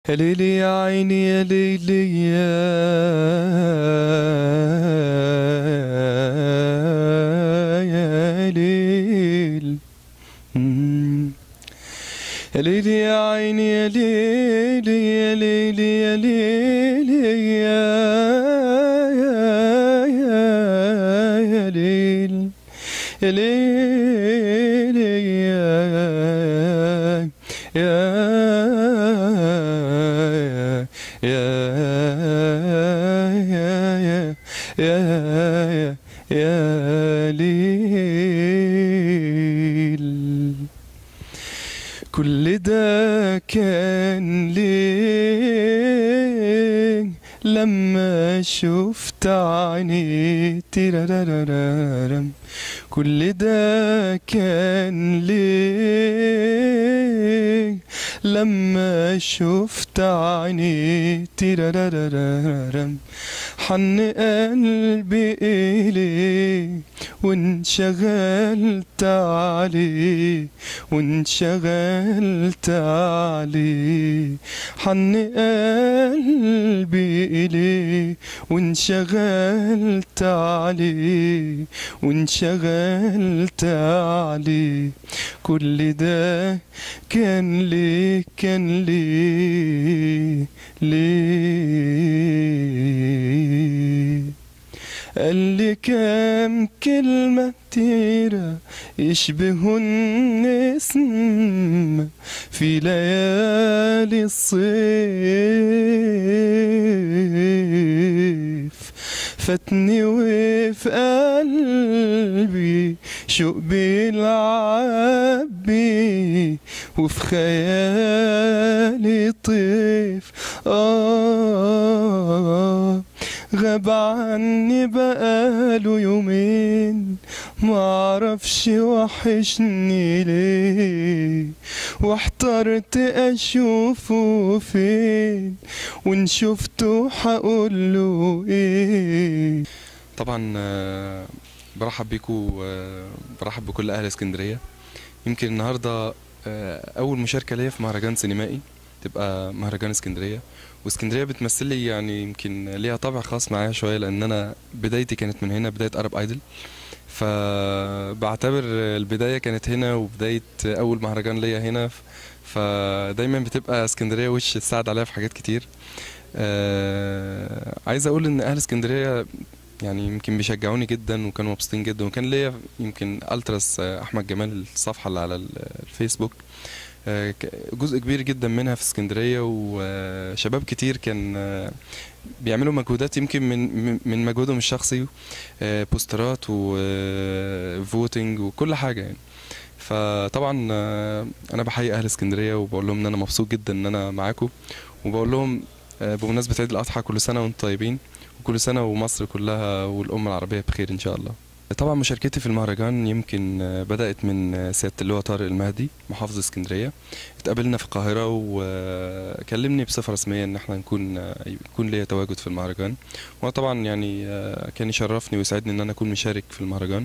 يا ليلي يا عيني يا ليلي يا ليل. يا ليلي يا عيني يا ليلي يا ليلي يا ليلي يا ليل. يا ليلي يا ليل. كل ده كان ليه لما شفت عيني تيرارارارم. كل ده كان ليه لما شفت عيني تيرارارارم. حن قلبي إليه وانشغلت عليه وانشغلت عليه. حن قلبي إليه وانشغلت عليه وانشغلت عليه. كل ده كان ليه كان ليه قال لي كام كلمة كتيرة يشبهن اسم في ليالي الصيف. فاتني وفي قلبي شوق بيلعب بيه وفي خيالي طيف. غاب عني بقاله يومين معرفش وحشني ليه. واحترت اشوفه فين وان شفته هقوله ايه. طبعا برحب بيكم، برحب بكل اهل اسكندريه. يمكن النهارده اول مشاركه ليا في مهرجان سينمائي تبقى مهرجان اسكندريه. واسكندريه بتمثل لي يعني يمكن ليها طابع خاص معايا شويه، لان انا بدايتي كانت من هنا، بدايه ارب ايدل. فبعتبر البدايه كانت هنا وبدايه اول مهرجان ليا هنا. فدايما بتبقى اسكندريه وش السعد عليها في حاجات كتير. عايز اقول ان اهل اسكندريه يعني يمكن بيشجعوني جدا وكانوا مبسوطين جدا. وكان ليا يمكن التراس احمد جمال، الصفحه اللي على الفيسبوك، جزء كبير جدا منها في اسكندريه، وشباب كتير كان بيعملوا مجهودات يمكن من مجهودهم الشخصي، بوسترات وفوتنج وكل حاجه يعني. فطبعا انا بحيي اهل اسكندريه وبقول لهم ان انا مبسوط جدا ان انا معاكم، وبقول لهم بمناسبه عيد الاضحى كل سنه وانتم طيبين، وكل سنه ومصر كلها والامه العربيه بخير ان شاء الله. طبعا مشاركتي في المهرجان يمكن بدأت من سيادة اللواء طارق المهدي محافظ اسكندرية. اتقابلنا في القاهرة وكلمني بصفة رسمية ان احنا يكون ليا تواجد في المهرجان. وانا طبعا يعني كان يشرفني ويسعدني ان انا اكون مشارك في المهرجان.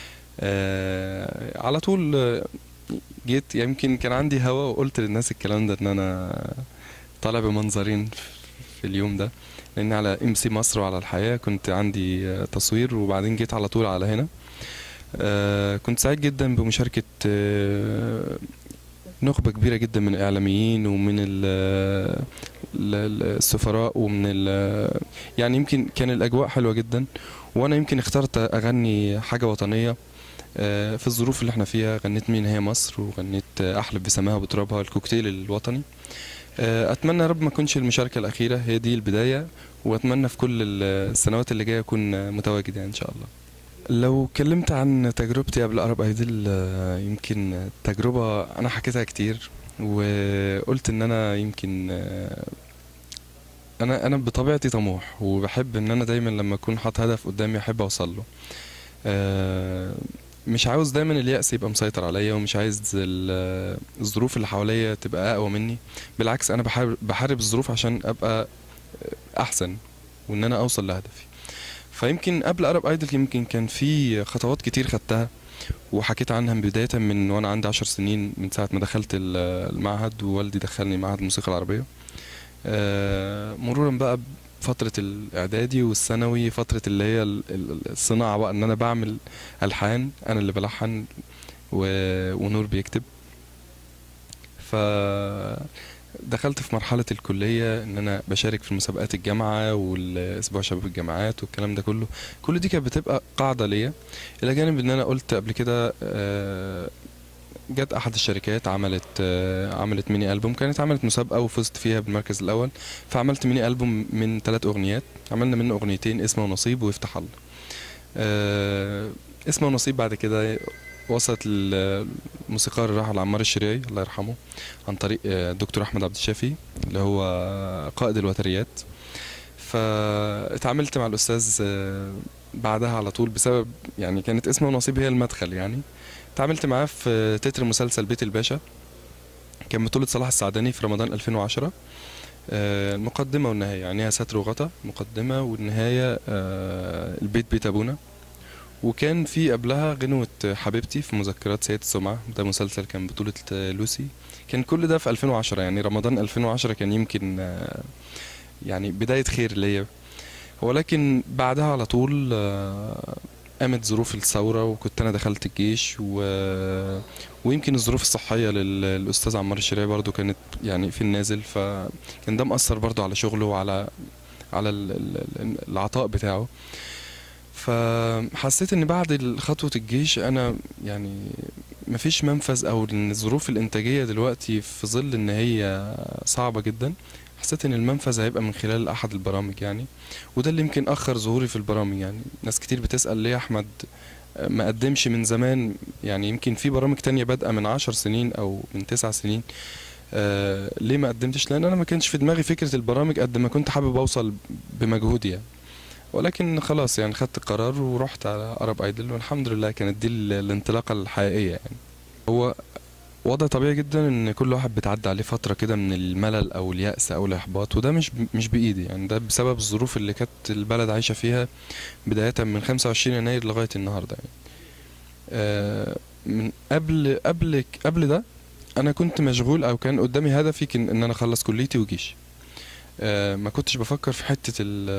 على طول جيت، يمكن كان عندي هوا وقلت للناس الكلام ده ان انا طالع بمنظرين في اليوم ده، لان على MC مصر وعلى الحياة كنت عندي تصوير، وبعدين جيت على طول على هنا. كنت سعيد جدا بمشاركة نخبة كبيرة جدا من الإعلاميين ومن السفراء ومن يعني يمكن كان الأجواء حلوة جدا. وأنا يمكن اخترت أغني حاجة وطنية في الظروف اللي احنا فيها. غنيت مين هي مصر، وغنيت أحلف بسماها وترابها، الكوكتيل الوطني. اتمنى يا رب ما تكونش المشاركه الاخيره، هي دي البدايه، واتمنى في كل السنوات اللي جايه اكون متواجد يعني ان شاء الله. لو اتكلمت عن تجربتي قبل ارب ايدل، يمكن تجربه انا حكيتها كتير، وقلت ان انا يمكن انا بطبيعتي طموح، وبحب ان انا دايما لما اكون حاطط هدف قدامي احب اوصل له. مش عاوز دايما اليأس يبقى مسيطر عليا، ومش عايز الظروف اللي حواليا تبقى اقوى مني. بالعكس انا بحارب الظروف عشان ابقى احسن وان انا اوصل لهدفي. فيمكن قبل ارب ايدل يمكن كان في خطوات كتير خدتها وحكيت عنها بداية من وانا عندي 10 سنين، من ساعة ما دخلت المعهد، ووالدي دخلني معهد الموسيقى العربية. مرورا بقى فترة الإعدادي والثانوي، فترة اللي هي الصناعة بقى، إن أنا بعمل ألحان، أنا اللي بلحن ونور بيكتب. فدخلت في مرحلة الكلية إن أنا بشارك في مسابقات الجامعة والأسبوع شباب الجامعات والكلام ده كله. كل دي كانت بتبقى قاعدة ليا، إلى جانب إن أنا قلت قبل كده جت أحد الشركات عملت ميني ألبوم، كانت عملت مسابقة وفزت فيها بالمركز الأول. فعملت ميني ألبوم من 3 أغنيات، عملنا منه أغنيتين، اسمه ونصيب ويفتح الله. آه، اسمه ونصيب بعد كده وصلت الموسيقار الراحل عمار الشريعي الله يرحمه، عن طريق الدكتور أحمد عبد الشافي اللي هو قائد الوتريات. فاتعاملت مع الأستاذ بعدها على طول، بسبب يعني كانت اسمه ونصيب هي المدخل يعني. اتعاملت معاه في تتر مسلسل بيت الباشا، كان بطولة صلاح السعداني في رمضان 2010. المقدمة والنهاية يعني هي ستر وغطا، مقدمة والنهاية البيت بيت أبونا. وكان في قبلها غنوة حبيبتي في مذكرات سيد السمعة، ده مسلسل كان بطولة لوسي. كان كل ده في 2010، يعني رمضان 2010 كان يمكن يعني بداية خير ليا. ولكن بعدها على طول قامت ظروف الثورة، وكنت أنا دخلت الجيش ويمكن الظروف الصحية للأستاذ عمار الشريعي برضو كانت يعني في النازل، فكان ده مأثر برضو على شغله وعلى العطاء بتاعه. فحسيت ان بعد خطوة الجيش انا يعني مفيش منفذ، او ان الظروف الانتاجية دلوقتي في ظل ان هي صعبة جدا، حسيت ان المنفذ هيبقى من خلال احد البرامج يعني. وده اللي يمكن اخر ظهوري في البرامج. يعني ناس كتير بتسأل ليه احمد ما قدمش من زمان، يعني يمكن في برامج تانية بادئة من 10 سنين او من 9 سنين. ليه ما قدمتش؟ لان انا ما كانش في دماغي فكرة البرامج قد ما كنت حابب اوصل بمجهودي يعني. ولكن خلاص يعني خدت قرار ورحت على ارب ايدل، والحمد لله كانت دي الانطلاقه الحقيقيه يعني. هو وضع طبيعي جدا ان كل واحد بتعدي عليه فتره كده من الملل او اليأس او الاحباط، وده مش بايدي يعني، ده بسبب الظروف اللي كانت البلد عايشه فيها بدايه من 25 يناير لغايه النهارده يعني. من قبل ده انا كنت مشغول، او كان قدامي هدفي ان انا اخلص كليتي وجيشي. ما كنتش بفكر في حته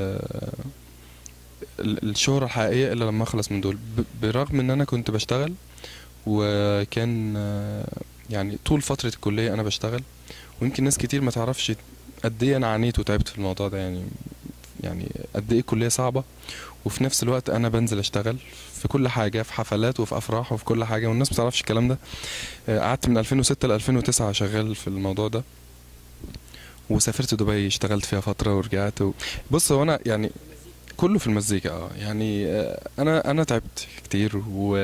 الشهرة الحقيقية إلا لما أخلص من دول، برغم إن أنا كنت بشتغل، وكان يعني طول فترة الكلية أنا بشتغل. ويمكن ناس كتير ما تعرفش قد إيه أنا عانيت وتعبت في الموضوع ده يعني قد إيه الكلية صعبة، وفي نفس الوقت أنا بنزل أشتغل في كل حاجة، في حفلات وفي أفراح وفي كل حاجة، والناس ما تعرفش الكلام ده. قعدت من 2006 ل 2009 شغال في الموضوع ده، وسافرت دبي اشتغلت فيها فترة ورجعت بص هو أنا يعني كله في المزيكا يعني انا تعبت كتير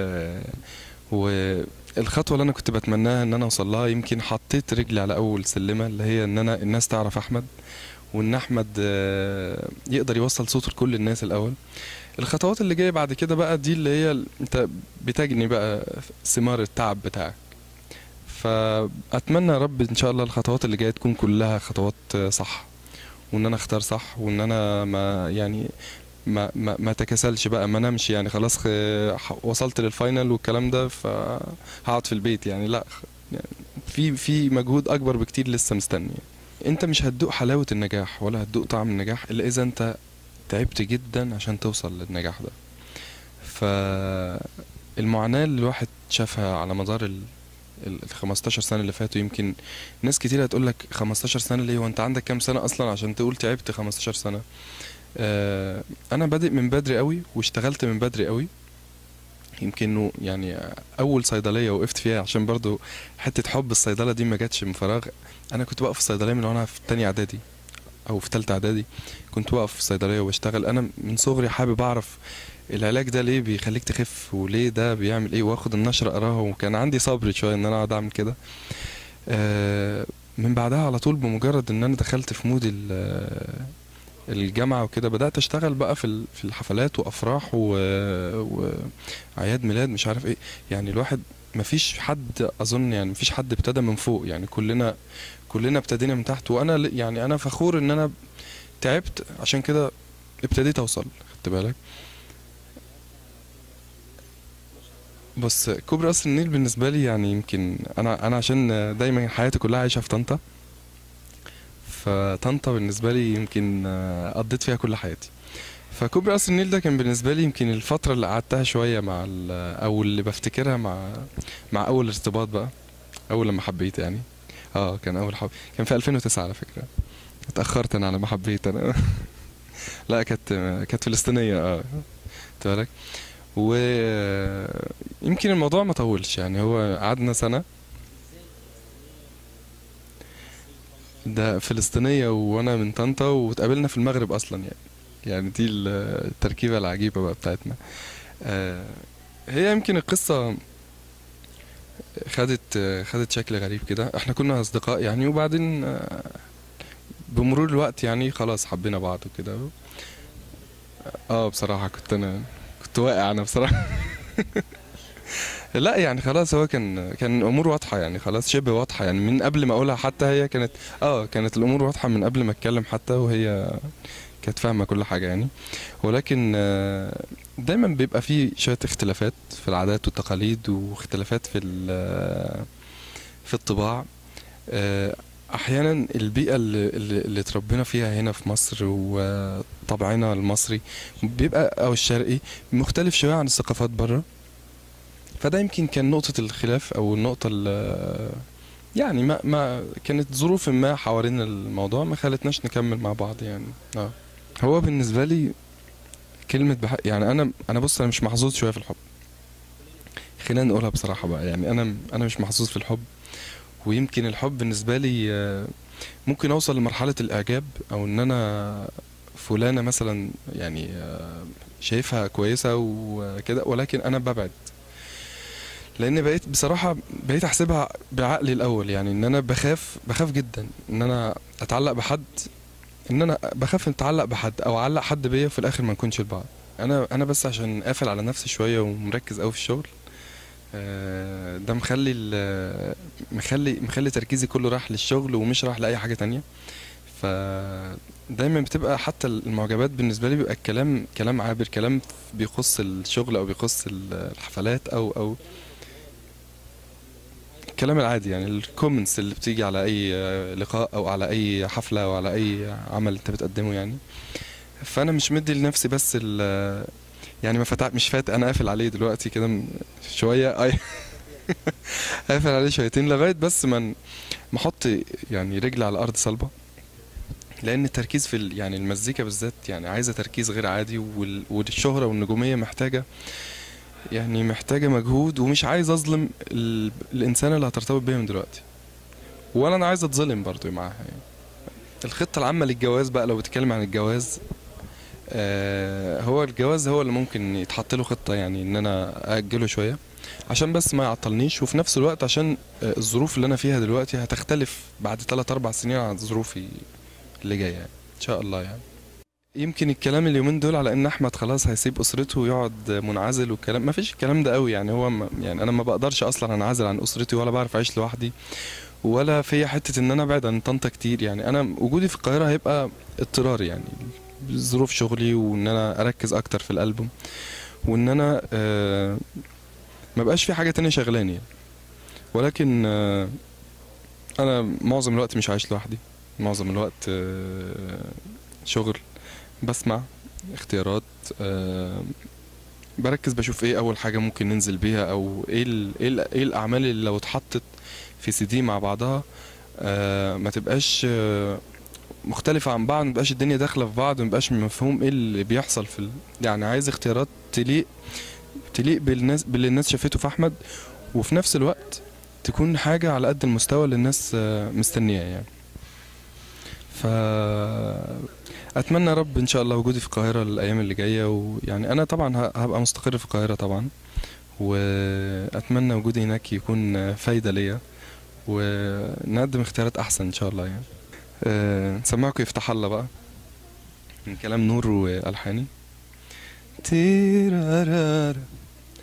والخطوه اللي انا كنت بتمناها ان انا اوصل لها، يمكن حطيت رجلي على اول سلمه، اللي هي ان انا الناس تعرف احمد، وان احمد يقدر يوصل صوته لكل الناس الاول. الخطوات اللي جايه بعد كده بقى دي اللي هي انت بتجني بقى ثمار التعب بتاعك. فاتمنى يا رب ان شاء الله الخطوات اللي جايه تكون كلها خطوات صح، وان انا اختار صح، وان انا ما يعني ما تكسلش بقى، ما نمشي يعني خلاص وصلت للفاينل والكلام ده فهقعد في البيت يعني، لا يعني في مجهود اكبر بكتير لسه مستني. انت مش هتدوق حلاوة النجاح ولا هتدوق طعم النجاح الا اذا انت تعبت جدا عشان توصل للنجاح ده. فالمعاناة اللي الواحد شافها على مدار ال 15 سنة اللي فاتوا، يمكن ناس كتير هتقول لك 15 سنة ليه، وانت عندك كام سنة اصلا عشان تقول تعبت 15 سنة؟ انا بادئ من بدري قوي واشتغلت من بدري قوي. يمكن يعني اول صيدليه وقفت فيها، عشان برضو حته حب الصيدله دي ما جاتش من فراغ. انا كنت واقف في الصيدليه من وانا في تانية اعدادي او في تالتة اعدادي، كنت واقف في الصيدليه وبشتغل. انا من صغري حابب اعرف العلاج ده ليه بيخليك تخف، وليه ده بيعمل ايه، واخد النشره اقراها، وكان عندي صبر شويه ان انا اقعد اعمل كده. من بعدها على طول بمجرد ان انا دخلت في مود الجامعة وكده، بدأت أشتغل بقى في الحفلات وأفراح وأعياد ميلاد مش عارف إيه. يعني الواحد مفيش حد أظن، يعني مفيش حد ابتدى من فوق، يعني كلنا ابتدينا من تحت. وأنا يعني أنا فخور إن أنا تعبت عشان كده ابتديت أوصل. خدت بالك؟ بص كوبري قصر النيل بالنسبة لي يعني يمكن أنا عشان دايما حياتي كلها عايشة في طنطا، فطنطا بالنسبة لي يمكن قضيت فيها كل حياتي. فكوبري قصر النيل ده كان بالنسبة لي يمكن الفترة اللي قعدتها شوية مع أو اللي بفتكرها مع أول ارتباط بقى، أول لما حبيت يعني. اه كان أول حب، كان في 2009 على فكرة. اتأخرت أنا على ما حبيت أنا. لا كانت فلسطينية اه. خدت بالك. ويمكن الموضوع ما طولش يعني، هو قعدنا سنة. ده فلسطينية وانا من طنطا، واتقابلنا في المغرب اصلا يعني. يعني دي التركيبة العجيبة بقى بتاعتنا. آه، هي يمكن القصة خدت شكل غريب كده. احنا كنا اصدقاء يعني، وبعدين بمرور الوقت يعني خلاص حبينا بعض وكده. اه بصراحة كنت واقع انا بصراحة. لا يعني خلاص، هو كان الامور واضحه يعني، خلاص شبه واضحه يعني من قبل ما اقولها حتى. هي كانت الامور واضحه من قبل ما اتكلم حتى، وهي كانت فاهمه كل حاجه يعني. ولكن دايما بيبقى في شويه اختلافات في العادات والتقاليد، واختلافات في الطباع. آه، احيانا البيئه اللي اتربينا فيها هنا في مصر، وطبعنا المصري بيبقى او الشرقي مختلف شويه عن الثقافات بره. فده يمكن كان نقطة الخلاف، أو النقطة يعني ما كانت ظروف ما حوالين الموضوع ما خلتناش نكمل مع بعض يعني. اه هو بالنسبة لي كلمة يعني أنا بص، أنا مش محظوظ شوية في الحب. خلينا نقولها بصراحة بقى يعني، أنا مش محظوظ في الحب. ويمكن الحب بالنسبة لي ممكن أوصل لمرحلة الإعجاب، أو إن أنا فلانة مثلا يعني شايفها كويسة وكده، ولكن أنا ببعد. لان بقيت احسبها بعقلي الاول يعني، ان انا بخاف جدا ان انا اتعلق بحد، ان انا بخاف اتعلق بحد او اعلق حد بيا وفي الاخر ما نكونش لبعض. انا بس عشان قافل على نفسي شويه ومركز قوي في الشغل. ده مخلي تركيزي كله راح للشغل ومش راح لاي حاجه تانية. ف دايما بتبقى حتى المعجبات بالنسبه لي بيبقى الكلام كلام عابر، كلام بيخص الشغل او بيخص الحفلات او الكلام العادي يعني، الكومنتس اللي بتيجي على اي لقاء او على اي حفلة او على اي عمل انت بتقدمه يعني. فانا مش مدي لنفسي بس يعني ما فتح مش فات، انا قافل عليه دلوقتي كده شوية اي. قافل عليه شويتين لغاية بس ما احط يعني رجلي على ارض صلبة. لان التركيز في يعني المزيكا بالذات يعني عايزة تركيز غير عادي، والشهرة والنجومية محتاجة مجهود. ومش عايز اظلم الانسان اللي هترتبط بيها من دلوقتي، ولا انا عايز اتظلم برضو معاها يعني. الخطة العامة للجواز بقى، لو بتتكلم عن الجواز، هو الجواز هو اللي ممكن يتحط له خطة يعني، ان انا اجله شوية عشان بس ما يعطلنيش، وفي نفس الوقت عشان الظروف اللي انا فيها دلوقتي هتختلف بعد 3 4 سنين عن ظروفي اللي جاية يعني ان شاء الله يعني. يمكن الكلام اليومين دول على ان احمد خلاص هيسيب اسرته ويقعد منعزل، والكلام ما فيش الكلام ده قوي يعني. هو يعني انا ما بقدرش اصلا انعزل عن اسرتي، ولا بعرف اعيش لوحدي، ولا في حته ان انا ابعد عن طنطا كتير يعني. انا وجودي في القاهره هيبقى اضطراري يعني، ظروف شغلي، وان انا اركز اكتر في الالبوم، وان انا ما بقاش في حاجه تانية شغلاني يعني. ولكن انا معظم الوقت مش عايش لوحدي، معظم الوقت شغل، بسمع اختيارات، بركز بشوف ايه اول حاجة ممكن ننزل بيها، او ايه الاعمال اللي لو اتحطت في سي دي مع بعضها ما تبقاش مختلفة عن بعض، ما تبقاش الدنيا داخلة في بعض، ما تبقاش مفهوم ايه اللي بيحصل يعني عايز اختيارات تليق باللي الناس شافته في احمد، وفي نفس الوقت تكون حاجة على قد المستوى اللي الناس مستنياه يعني. ف اتمنى يا رب ان شاء الله وجودي في القاهره الايام اللي جايه، ويعني انا طبعا هبقى مستقر في القاهره طبعا، واتمنى وجودي هناك يكون فايده ليا، ونقدم اختيارات احسن ان شاء الله يعني. نسمعكم يفتح الله بقى من كلام نور والحاني. تيرارارا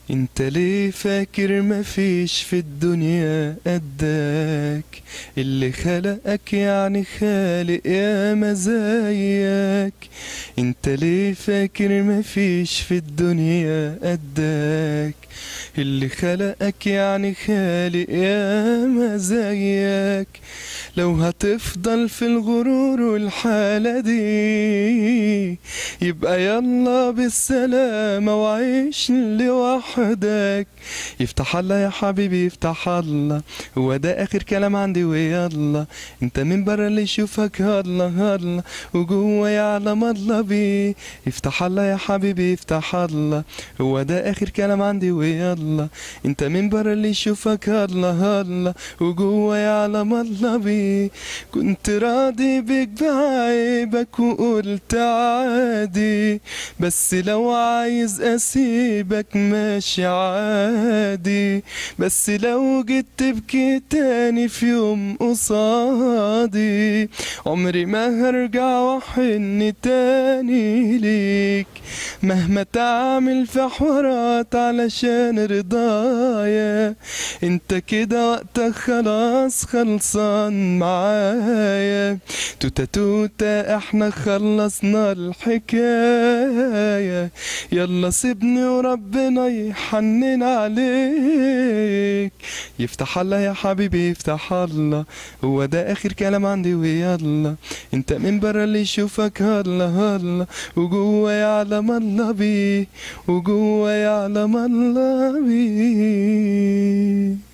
انت ليه فاكر مفيش في الدنيا قدك؟ اللي خلقك يعني خالق يا مزاياك. انت ليه فاكر مفيش في الدنيا قدك؟ اللي خلقك يعني خالق يا مزاياك. لو هتفضل في الغرور والحالة دي يبقى يلا بالسلامة وعيش لوحدك. يفتح الله يا حبيبي يفتح الله، هو ده اخر كلام عندي ويلا. انت من برا اللي يشوفك هلا هلا وجوه يعلم الله بيه. يفتح الله يا حبيبي يفتح الله، هو ده اخر كلام عندي ويلا. انت من برا اللي يشوفك هلا هلا وجوه يعلم الله بيه. كنت راضي بيك بعيبك وقلت عادي، بس لو عايز اسيبك ماشي عادي. بس لو جيت تبكي تاني في يوم قصادي عمري ما هرجع واحن تاني ليك. مهما تعمل في حوارات علشان رضايا انت كده وقتك خلاص خلصان معايا. توتا توتا احنا خلصنا الحكاية، يلا سيبني وربنا يحنن عليك. يفتح الله يا حبيبي يفتح الله، هو ده اخر كلام عندي ويلا. انت من برا اللي يشوفك هلا هلا وجوه يعلم الله بيه، وجوه يعلم الله بيه.